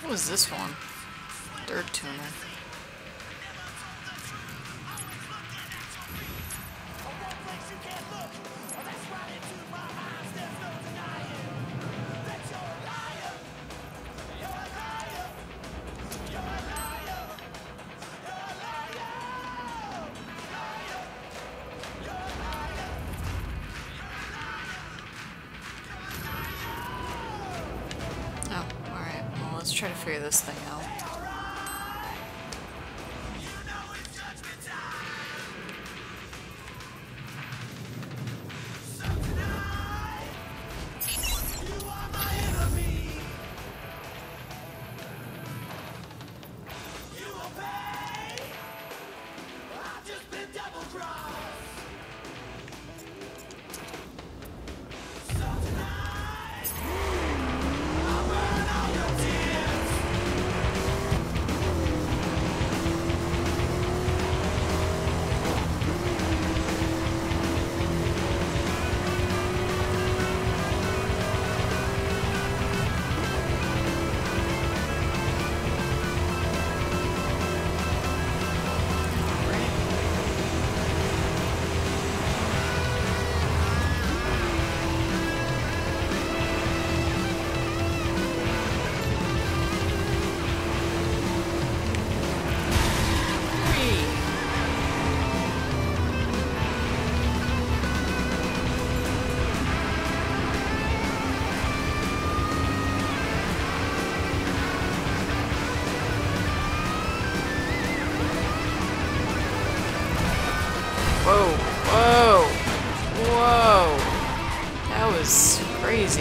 What was this one? Third tuner. Oh, alright. Well, let's try to figure this thing out. Whoa, whoa, whoa. That was crazy.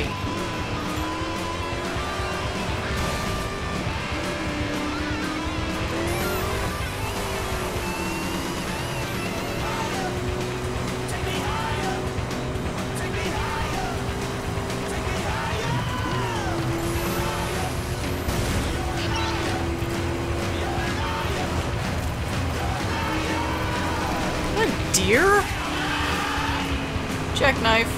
Deer? Jackknife.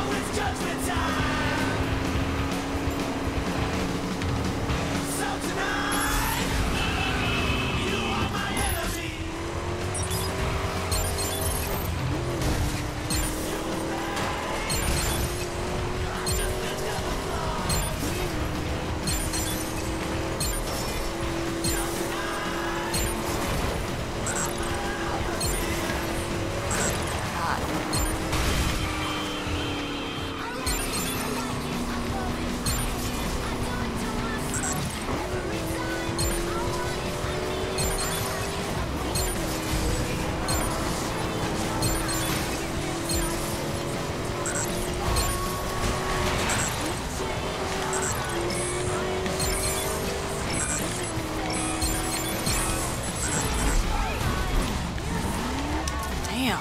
Damn.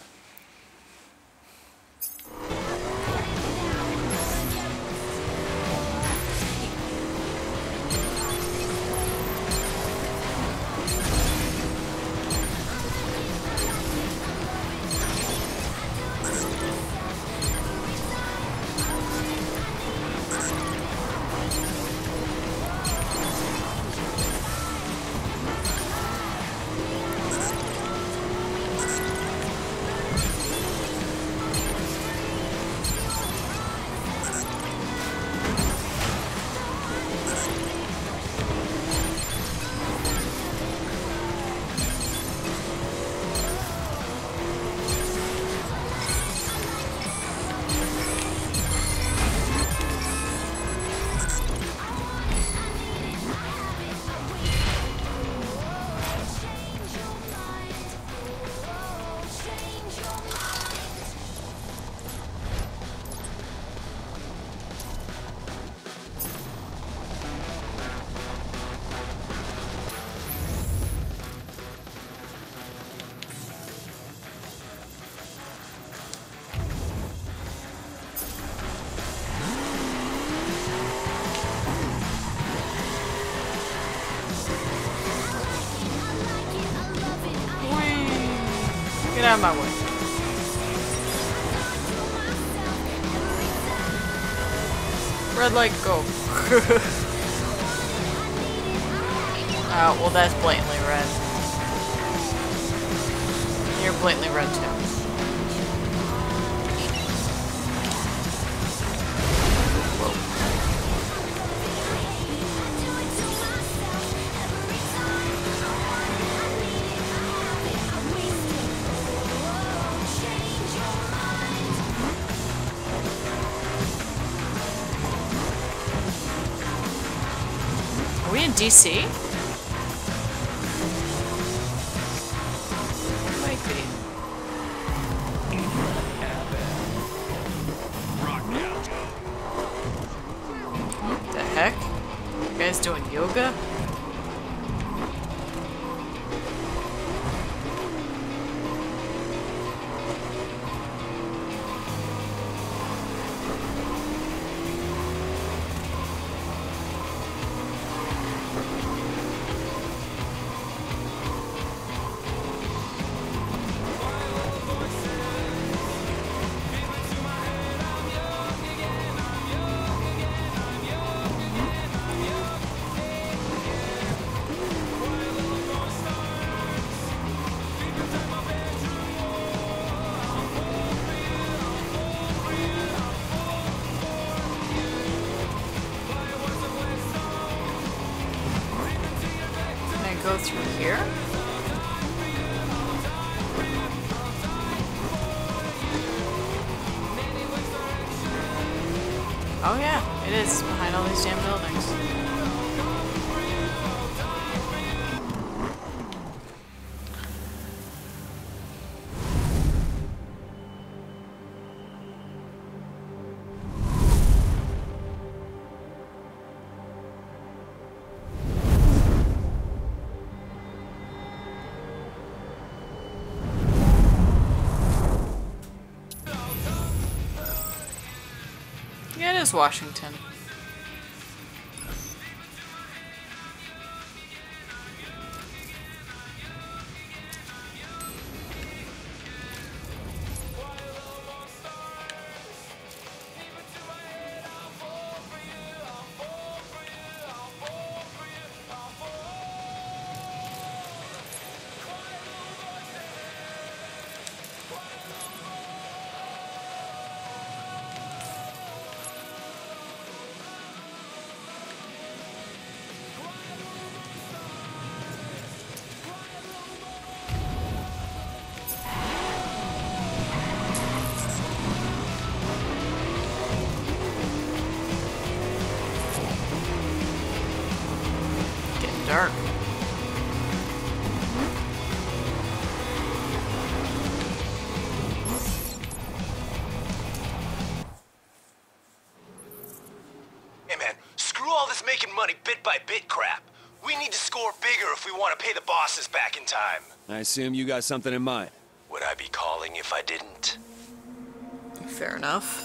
Get out of my way. Red light, go. Oh, well, that's blatantly red. You're blatantly red, too. Are we in DC? Might be. What the heck? You guys doing yoga? Go through here? Oh yeah, it is behind all these damn buildings. Yeah, it is Washington. Dark. Hey man, screw all this making money bit by bit crap. We need to score bigger if we want to pay the bosses back in time. I assume you got something in mind. Would I be calling if I didn't? Fair enough.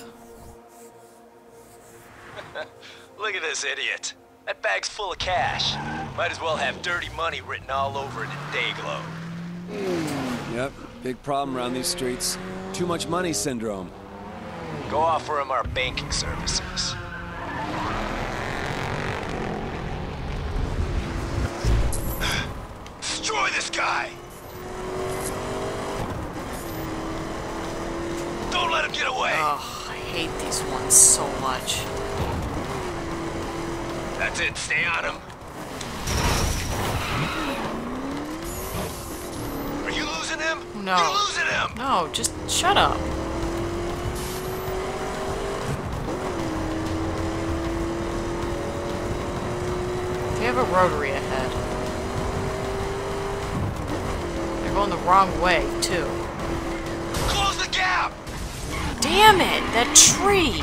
Look at this idiot. That bag's full of cash. Might as well have dirty money written all over it in Dayglow. Yep, big problem around these streets. Too much money syndrome. Go offer him our banking services. Destroy this guy! Don't let him get away! Oh, I hate these ones so much. That's it, stay on him. Are you losing him? No. You're losing him! No, just shut up. They have a rotary ahead. They're going the wrong way, too. Close the gap! Damn it! That tree!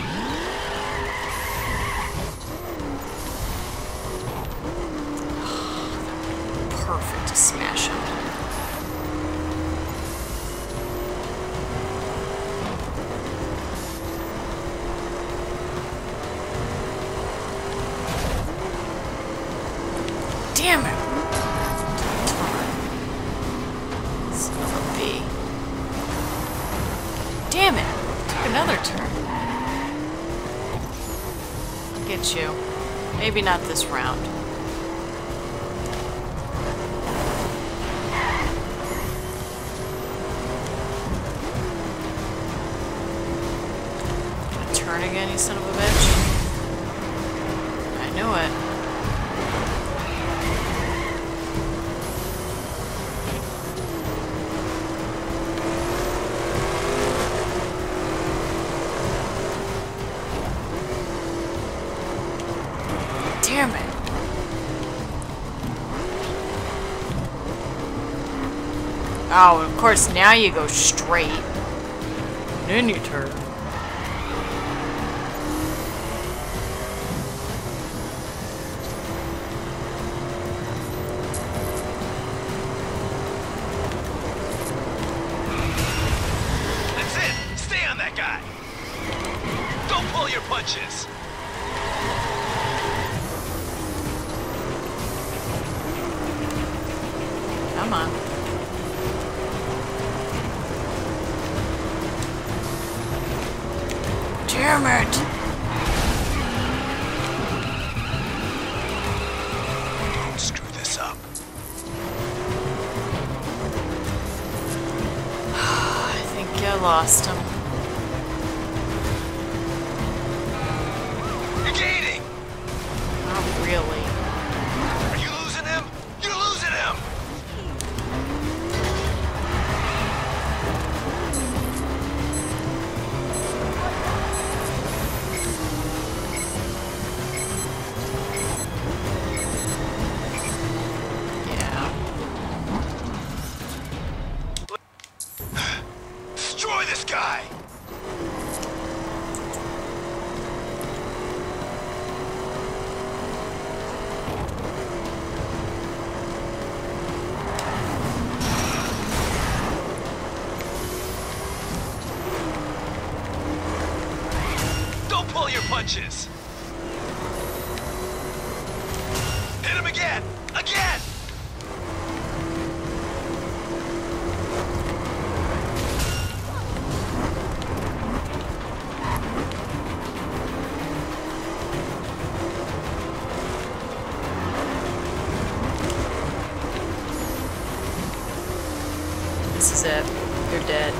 Perfect to smash him. Damn it! Son of a bee. Damn it! Took another turn. I'll get you. Maybe not this round. again, you son of a bitch. I knew it. Damn it. Oh, of course, now you go straight. Then you turn. That's it! Stay on that guy! Don't pull your punches! Come on. Damn it! Don't screw this up. I think I lost him. You're gaining! Not really. Are you losing him? You're losing him! Yeah. Destroy this guy! Don't pull your punches! Hit him again! Again! This is it. You're dead.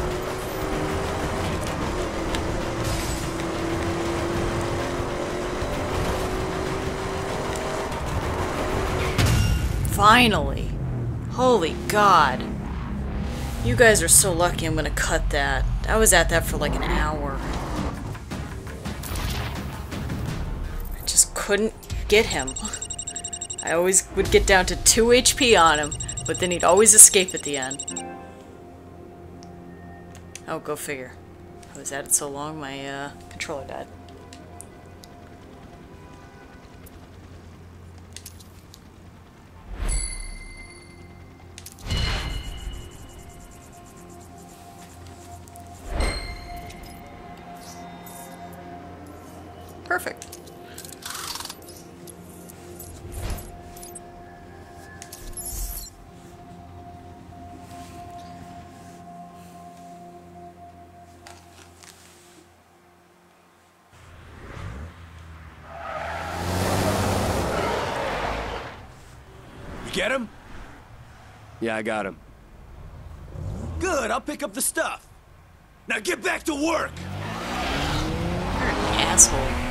Finally! Holy God! You guys are so lucky I'm gonna cut that. I was at that for like an hour. I just couldn't get him. I always would get down to 2 HP on him, but then he'd always escape at the end. Oh, go figure. I was at it so long, my controller died. Perfect. Get him? Yeah, I got him. Good, I'll pick up the stuff. Now get back to work! You're an asshole.